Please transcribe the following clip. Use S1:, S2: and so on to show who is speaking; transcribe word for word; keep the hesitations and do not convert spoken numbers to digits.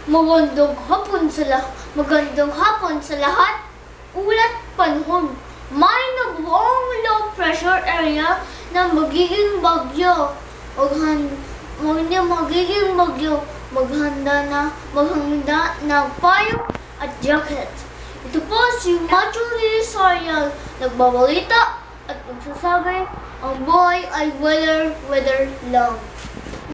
S1: Magandang hapon sa lahat. Magandang hapon sa lahat. Ulat panahon. May nabuong low pressure area na magiging bagyo. Maghan Magna magiging bagyo. Maghanda na, maghanda ng payong at jacket. Ito po si Matthew Soyal, nagbabalita at magsasabi, ang buhay ay weather, weather lang.